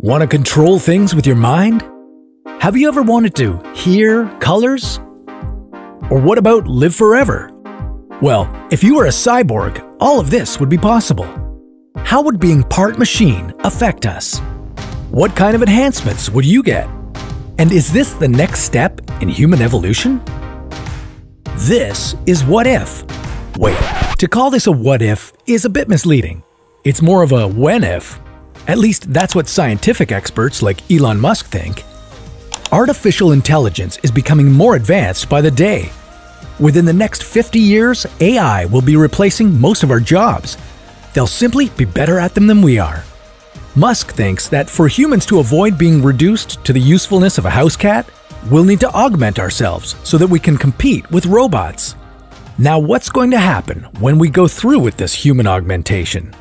Want to control things with your mind? Have you ever wanted to hear colors? Or what about live forever? Well, if you were a cyborg, all of this would be possible. How would being part machine affect us? What kind of enhancements would you get? And is this the next step in human evolution? This is What If. Wait, to call this a what if is a bit misleading. It's more of a when if. At least that's what scientific experts like Elon Musk think. Artificial intelligence is becoming more advanced by the day. Within the next 50 years, AI will be replacing most of our jobs. They'll simply be better at them than we are. Musk thinks that for humans to avoid being reduced to the usefulness of a house cat, we'll need to augment ourselves so that we can compete with robots. Now, what's going to happen when we go through with this human augmentation?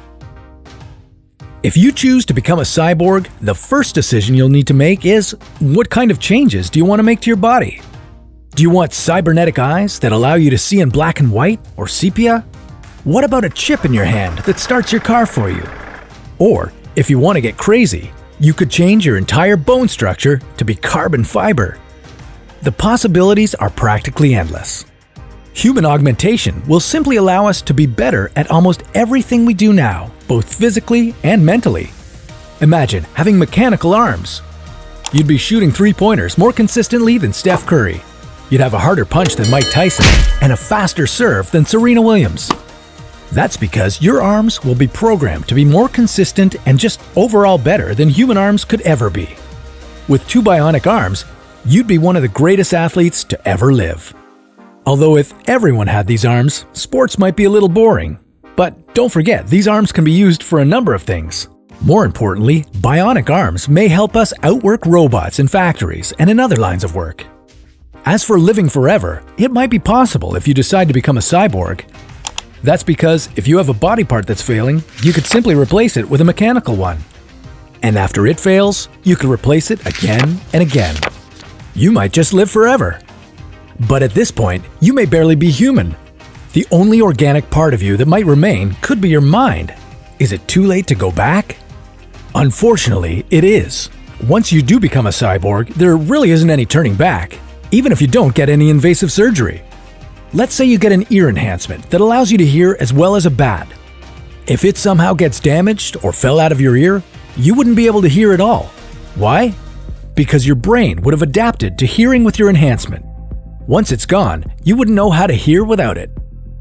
If you choose to become a cyborg, the first decision you'll need to make is, what kind of changes do you want to make to your body? Do you want cybernetic eyes that allow you to see in black and white or sepia? What about a chip in your hand that starts your car for you? Or, if you want to get crazy, you could change your entire bone structure to be carbon fiber. The possibilities are practically endless. Human augmentation will simply allow us to be better at almost everything we do now, both physically and mentally. Imagine having mechanical arms. You'd be shooting three-pointers more consistently than Steph Curry. You'd have a harder punch than Mike Tyson and a faster serve than Serena Williams. That's because your arms will be programmed to be more consistent and just overall better than human arms could ever be. With two bionic arms, you'd be one of the greatest athletes to ever live. Although if everyone had these arms, sports might be a little boring. But don't forget, these arms can be used for a number of things. More importantly, bionic arms may help us outwork robots in factories and in other lines of work. As for living forever, it might be possible if you decide to become a cyborg. That's because if you have a body part that's failing, you could simply replace it with a mechanical one. And after it fails, you could replace it again and again. You might just live forever. But at this point, you may barely be human. The only organic part of you that might remain could be your mind. Is it too late to go back? Unfortunately, it is. Once you do become a cyborg, there really isn't any turning back, even if you don't get any invasive surgery. Let's say you get an ear enhancement that allows you to hear as well as a bat. If it somehow gets damaged or fell out of your ear, you wouldn't be able to hear at all. Why? Because your brain would have adapted to hearing with your enhancement. Once it's gone, you wouldn't know how to hear without it.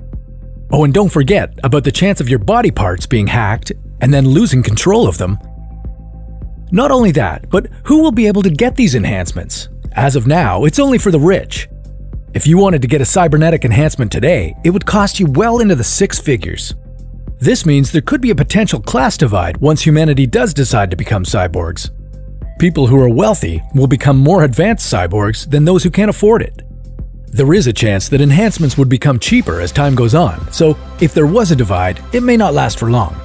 Oh, and don't forget about the chance of your body parts being hacked and then losing control of them. Not only that, but who will be able to get these enhancements? As of now, it's only for the rich. If you wanted to get a cybernetic enhancement today, it would cost you well into the six figures. This means there could be a potential class divide once humanity does decide to become cyborgs. People who are wealthy will become more advanced cyborgs than those who can't afford it. There is a chance that enhancements would become cheaper as time goes on, so if there was a divide, it may not last for long.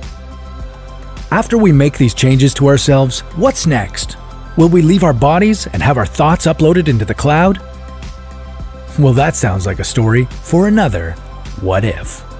After we make these changes to ourselves, what's next? Will we leave our bodies and have our thoughts uploaded into the cloud? Well, that sounds like a story for another What If.